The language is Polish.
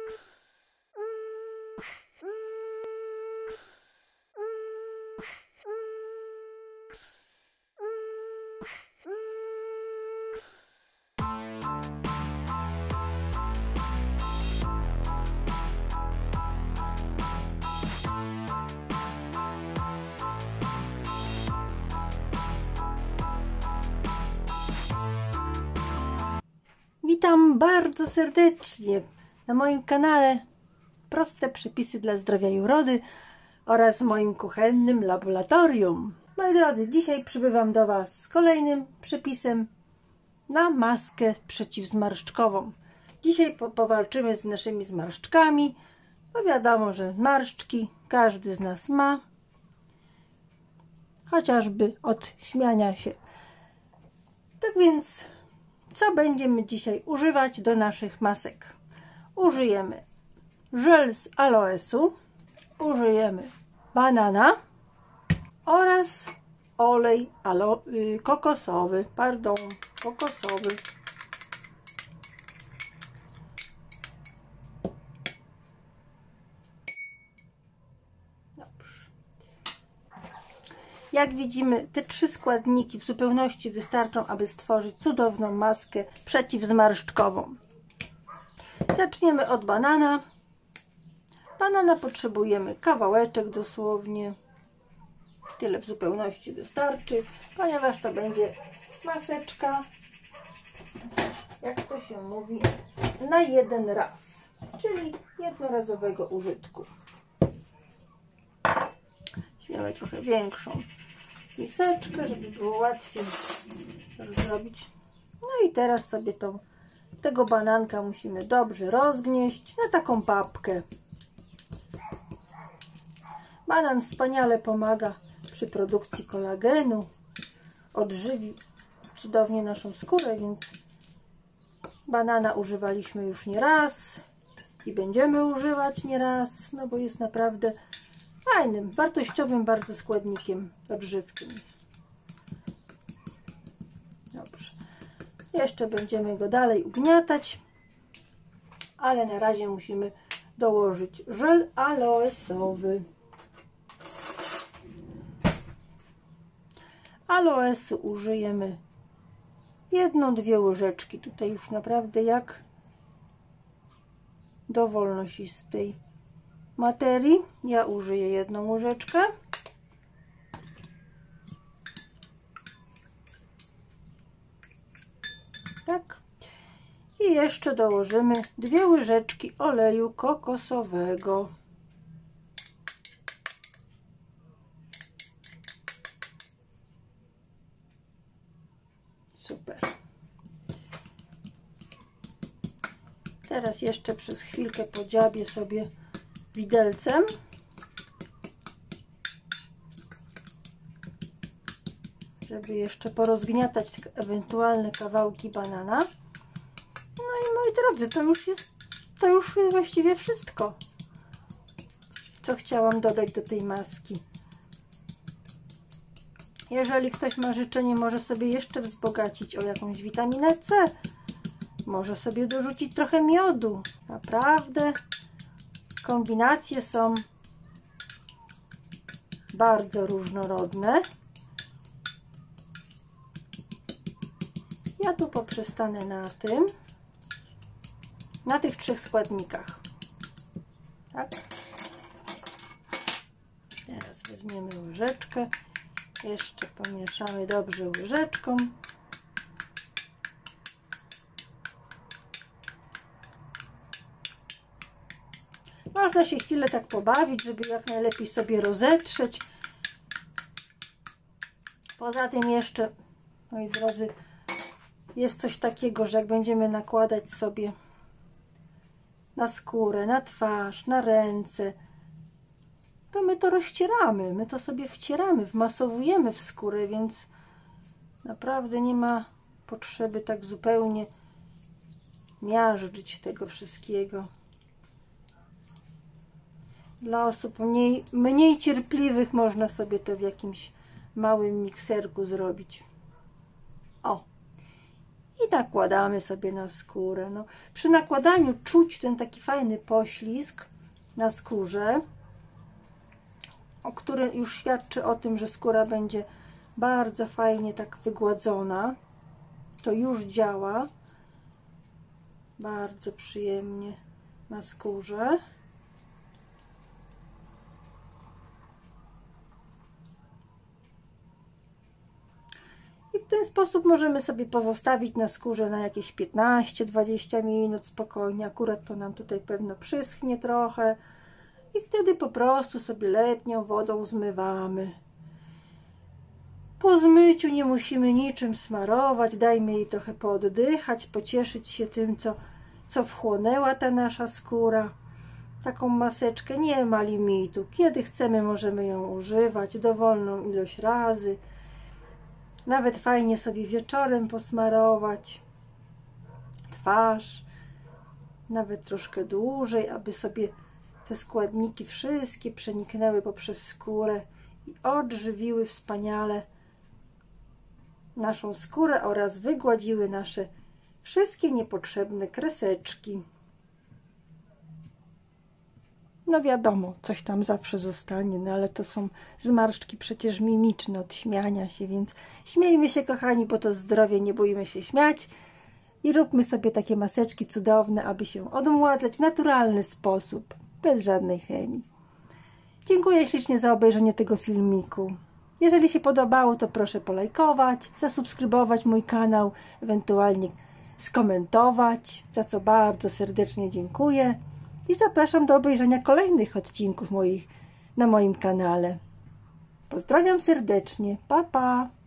Witam bardzo serdecznie na moim kanale Proste przepisy dla zdrowia i urody oraz moim kuchennym laboratorium. Moi drodzy, dzisiaj przybywam do Was z kolejnym przepisem na maskę przeciwzmarszczkową. Dzisiaj powalczymy z naszymi zmarszczkami, bo wiadomo, że marszczki każdy z nas ma, chociażby od śmiania się. Tak więc co będziemy dzisiaj używać do naszych masek? Użyjemy żel z aloesu, użyjemy banana oraz olej kokosowy. Dobrze. Jak widzimy, te trzy składniki w zupełności wystarczą, aby stworzyć cudowną maskę przeciwzmarszczkową. Zaczniemy od banana. Banana potrzebujemy kawałeczek dosłownie. Tyle w zupełności wystarczy, ponieważ to będzie maseczka, jak to się mówi, na jeden raz, czyli jednorazowego użytku. Weźmiemy trochę większą miseczkę, żeby było łatwiej zrobić. No i teraz sobie tego bananka musimy dobrze rozgnieść na taką papkę. Banan wspaniale pomaga przy produkcji kolagenu, odżywi cudownie naszą skórę, więc banana używaliśmy już nie raz i będziemy używać nie raz, no bo jest naprawdę fajnym, wartościowym bardzo składnikiem odżywczym. Dobrze. Jeszcze będziemy go dalej ugniatać, ale na razie musimy dołożyć żel aloesowy. Aloesu użyjemy 1-2 łyżeczki. Tutaj już naprawdę jak dowolnościej materii. Ja użyję 1 łyżeczkę. Tak. I jeszcze dołożymy 2 łyżeczki oleju kokosowego. Super. Teraz jeszcze przez chwilkę podziabię sobie widelcem. Żeby jeszcze porozgniatać te ewentualne kawałki banana. No i moi drodzy, to już właściwie wszystko, co chciałam dodać do tej maski. Jeżeli ktoś ma życzenie, może sobie jeszcze wzbogacić o jakąś witaminę C. Może sobie dorzucić trochę miodu. Naprawdę kombinacje są bardzo różnorodne. Ja tu poprzestanę na tych 3 składnikach. Tak? Teraz weźmiemy łyżeczkę. Jeszcze pomieszamy dobrze łyżeczką. Można się chwilę tak pobawić, żeby jak najlepiej sobie rozetrzeć. Poza tym jeszcze, moi drodzy, jest coś takiego, że jak będziemy nakładać sobie na skórę, na twarz, na ręce, to my to rozcieramy, my to sobie wcieramy, wmasowujemy w skórę, więc naprawdę nie ma potrzeby tak zupełnie miażdżyć tego wszystkiego. Dla osób mniej cierpliwych można sobie to w jakimś małym mikserku zrobić. O! I nakładamy sobie na skórę. No, przy nakładaniu czuć ten taki fajny poślizg na skórze, który już świadczy o tym, że skóra będzie bardzo fajnie tak wygładzona. To już działa bardzo przyjemnie na skórze. I w ten sposób możemy sobie pozostawić na skórze na jakieś 15-20 minut spokojnie. Akurat to nam tutaj pewno przyschnie trochę. I wtedy po prostu sobie letnią wodą zmywamy. Po zmyciu nie musimy niczym smarować. Dajmy jej trochę pooddychać, pocieszyć się tym, co wchłonęła ta nasza skóra. Taką maseczkę nie ma limitu. Kiedy chcemy, możemy ją używać dowolną ilość razy. Nawet fajnie sobie wieczorem posmarować twarz. Nawet troszkę dłużej, aby sobie te składniki wszystkie przeniknęły poprzez skórę i odżywiły wspaniale naszą skórę oraz wygładziły nasze wszystkie niepotrzebne kreseczki. No wiadomo, coś tam zawsze zostanie, no ale to są zmarszczki przecież mimiczne od śmiania się, więc śmiejmy się, kochani, bo to zdrowie, nie bójmy się śmiać i róbmy sobie takie maseczki cudowne, aby się odmładzać w naturalny sposób, bez żadnej chemii. Dziękuję ślicznie za obejrzenie tego filmiku. Jeżeli się podobało, to proszę polajkować, zasubskrybować mój kanał, ewentualnie skomentować, za co bardzo serdecznie dziękuję. I zapraszam do obejrzenia kolejnych odcinków na moim kanale. Pozdrawiam serdecznie. Pa, pa!